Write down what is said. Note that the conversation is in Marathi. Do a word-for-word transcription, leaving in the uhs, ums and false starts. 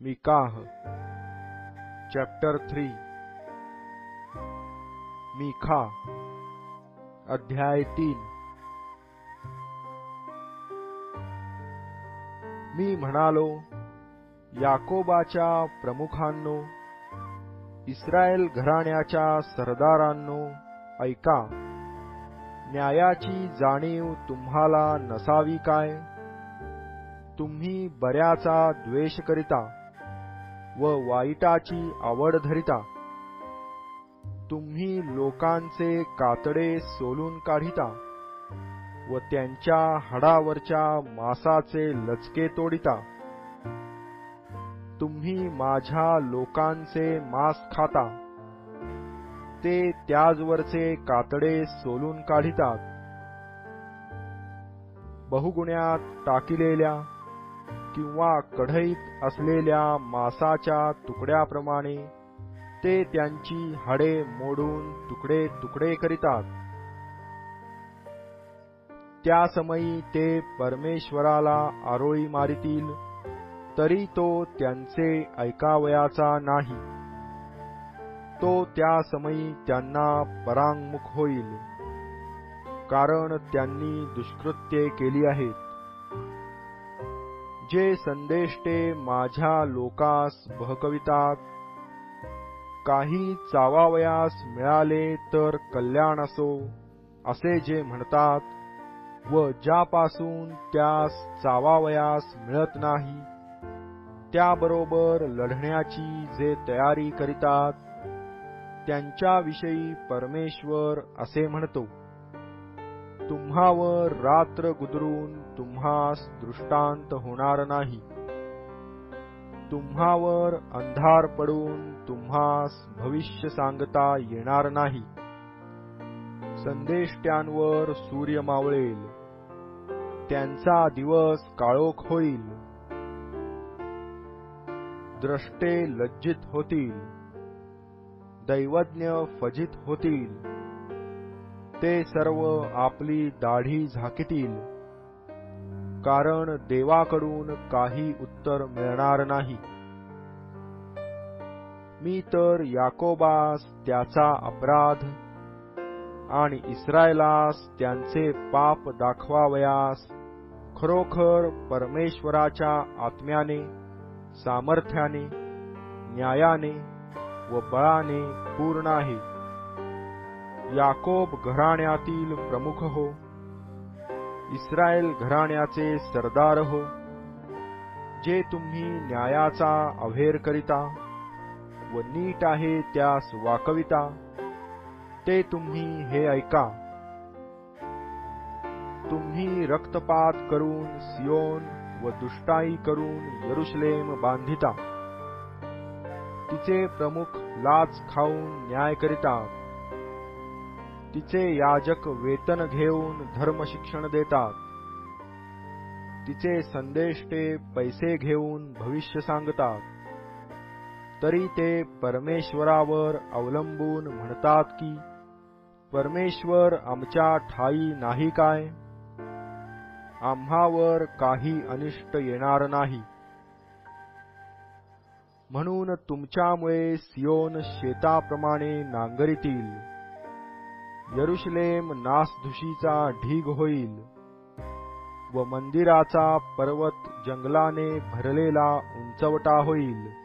मीकाह चॅप्टर थ्री मीखा अध्याय तीन। मी म्हणालो, याकोबाच्या प्रमुखांनो, इस्रायल घराण्याच्या सरदारांनो, ऐका। न्यायाची जाणीव तुम्हाला नसावी काय? तुम्ही बऱ्याचा द्वेष करिता व वाईटाची आवड धरिता। तुम्ही लोकांचे कातडे सोलून काढिता व त्यांच्या हाडावरच्या मांसाचे लचके तोडिता। तुम्ही माझ्या लोकांचे मांस खाता, ते त्याजवरचे कातडे सोलून काढितात। बहुगुण्यात टाकिलेल्या किंवा कढईत असलेल्या मांसाच्या तुकड्याप्रमाणे ते त्यांची हाडे मोडून तुकडे तुकडे करीतात। त्या समयी ते परमेश्वराला आरोळी मारितील, तरी तो त्यांचे ऐकावयाचा नाही। तो त्या समयी त्यांना परांगमुख होईल, कारण त्यांनी दुष्कृत्ये केली आहेत। जे संदेष्टे माझ्या लोकास बहकवितात, काही चावावयास मिळाले तर कल्याण असो, असे जे म्हणतात, व ज्यापासून त्यास चावावयास मिळत नाही, त्याबरोबर लढण्याची जे तयारी करीतात, त्यांच्याविषयी परमेश्वर असे म्हणतो, तुम्हावर रात्र गुदरून तुम्हास दृष्टांत होणार नाही, तुम्हावर अंधार पडून तुम्हास भविष्य सांगता येणार नाही। संदेष्ट्यांवर सूर्य मावळेल, त्यांचा दिवस काळोख होईल। द्रष्टे लज्जित होतील, दैवज्ञ फजित होतील। ते सर्व आपली दाढी झाकितील, कारण देवाकडून काही उत्तर मिळणार नाही। मी तर याकोबास त्याचा अपराध आणि इस्रायलास त्यांचे पाप दाखवावयास खरोखर परमेश्वराच्या आत्म्याने, सामर्थ्याने, न्यायाने व बळाने पूर्ण आहे। याकोब घराण्यातील प्रमुख हो, इस्रायल घराण्याचे सरदार हो, जे तुम्ही न्यायाचा अव्हेर करिता व नीट आहे त्यास वाकविता, ते तुम्ही हे ऐका। तुम्ही रक्तपात करून सियोन व दुष्टाई करून यरुशलेम बांधिता। तिचे प्रमुख लाच खाऊन न्याय करितात, तिचे याजक वेतन घेऊन धर्मशिक्षण देतात, तिचे संदेष्टे पैसे घेऊन भविष्य सांगतात। तरी ते परमेश्वरावर अवलंबून म्हणतात की, परमेश्वर आमच्या ठाई नाही काय? आम्हावर काही अनिष्ट येणार नाही। म्हणून तुमच्यामुळे सियोन शेताप्रमाणे नांगरितील, यरुशलेम नासधुशीचा ढीग होईल व मंदिराचा पर्वत जंगलाने भरलेला उंचवटा होईल।